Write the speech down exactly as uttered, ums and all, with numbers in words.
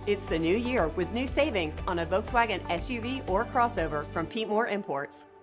It's the new year with new savings on a Volkswagen S U V or crossover from Pete Moore Imports.